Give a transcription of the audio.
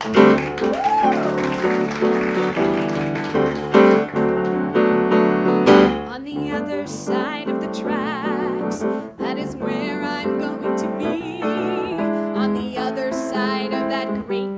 On the other side of the tracks, that is where I'm going to be. On the other side of that great